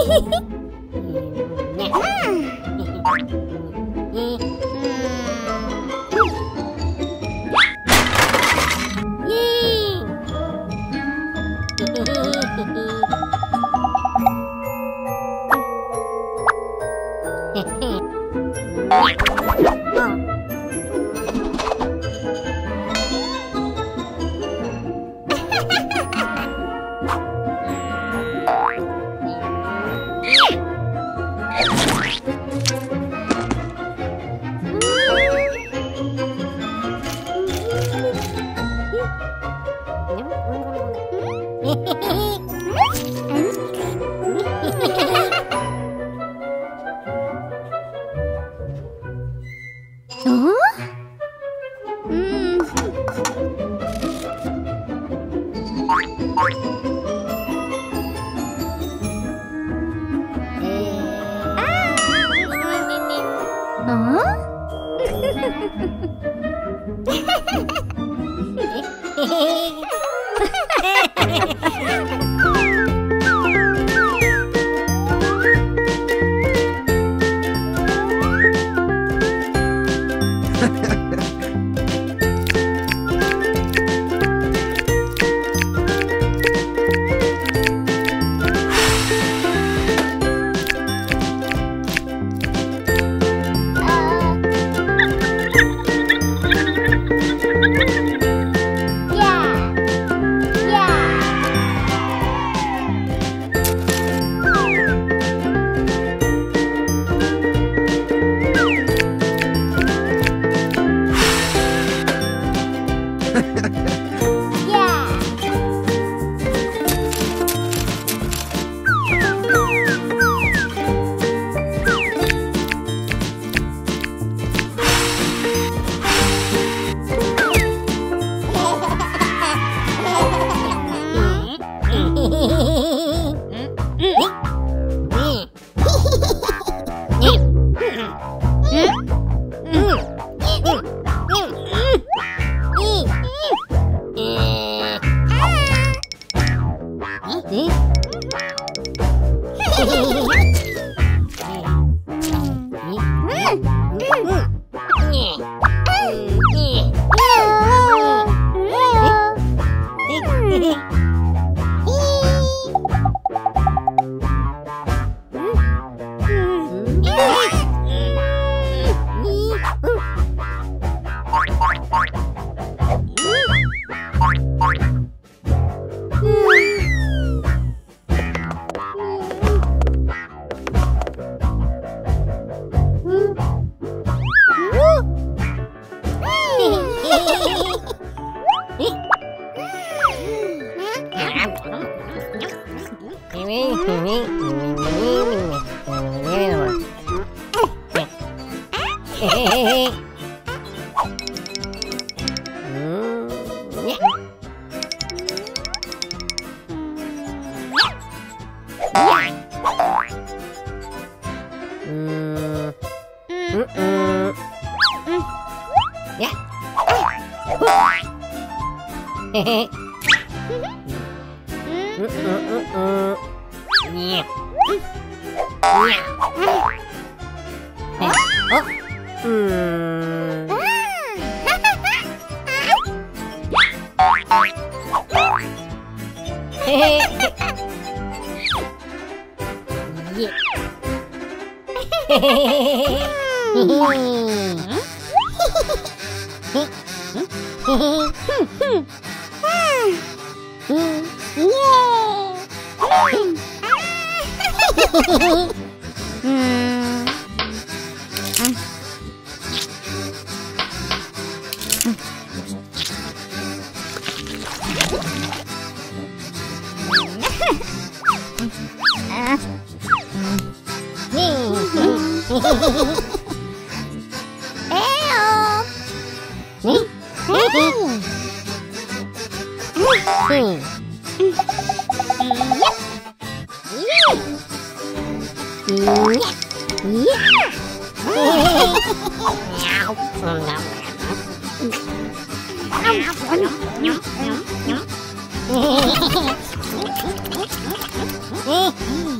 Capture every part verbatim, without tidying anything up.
Oh,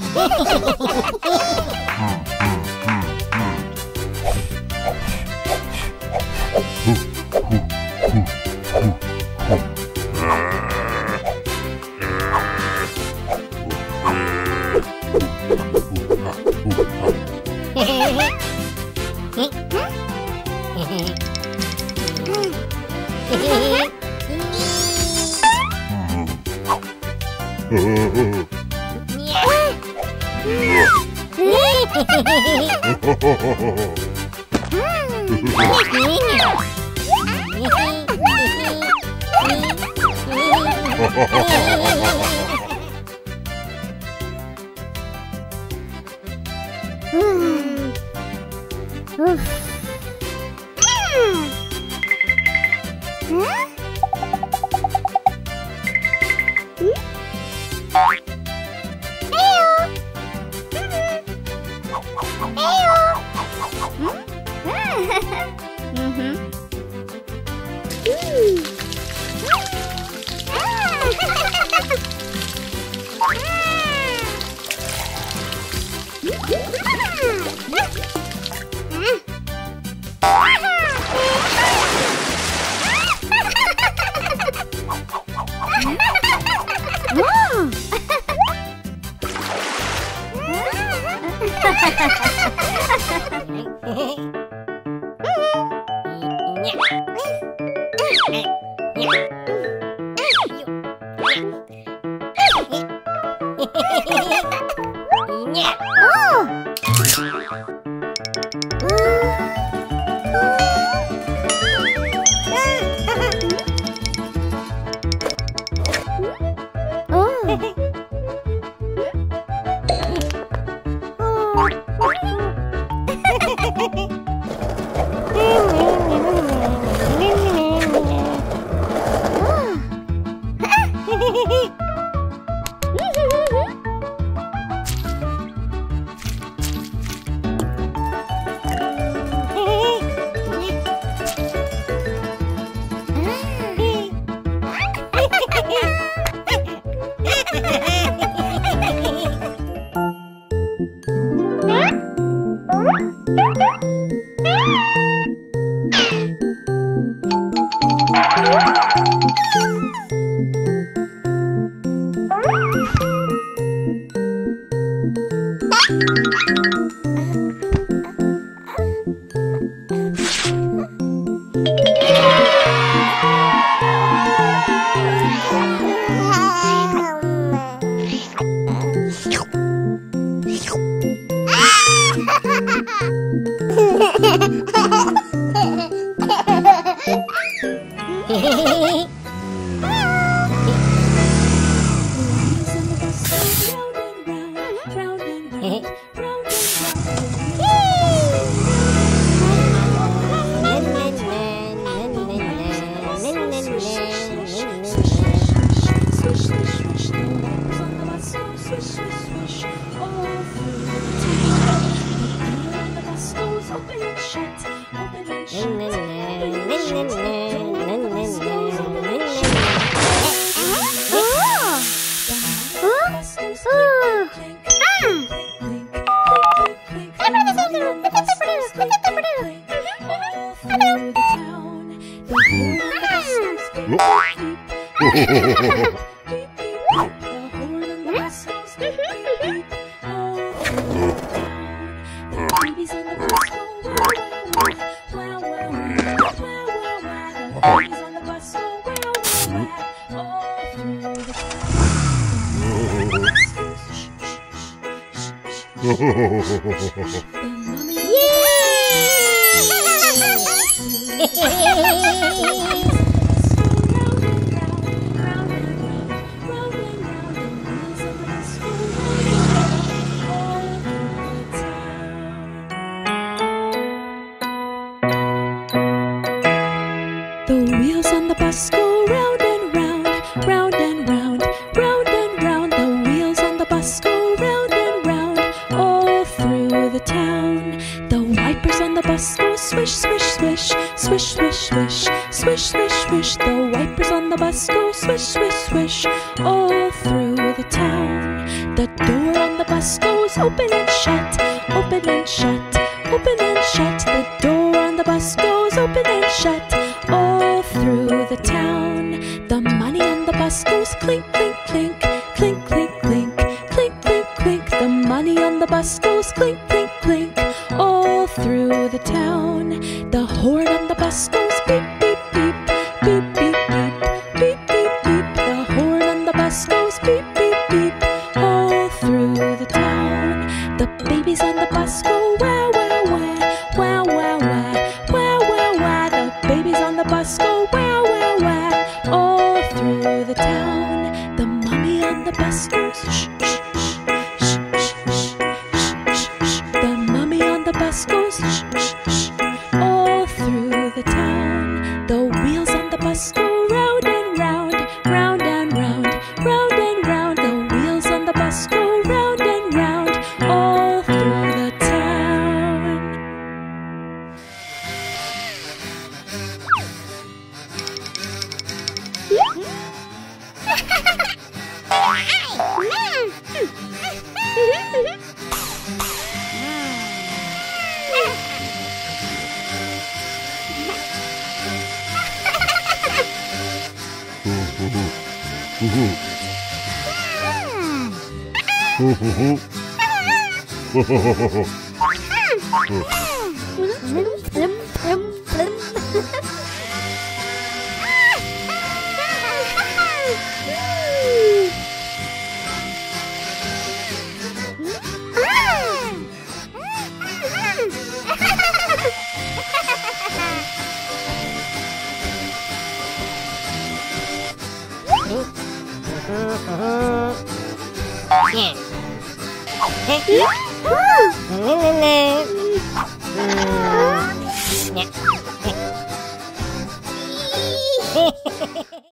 The wipers on the bus go swish, swish, swish all through the town. The door on the bus goes open and shut, open and shut, open and shut. The door on the bus goes open and shut. All through the town, the money on the bus goes clink, clink, clink, clink, clink, clink, clink, clink, clink. The money on the bus goes clink, clink, clink. All through the town, the horn on the bus goes beep, beep, beep, beep, beep, beep, beep, beep, beep. The horn on the bus goes beep, beep, beep. All through the town, the babies on the bus go wow, wow, wow, wow, wow, wow, wow, wow, wow. The babies on the bus go wow, wow, wow. All through the town, the mommy on the bus goes shh, shh, shh, shh, shh, shh, shh. The mommy on the bus goes shh, shh, shh. All through the town, the wheels on the bus go round and round, round and round, round and round. The wheels on the bus go round and round, all through the town. Yeah.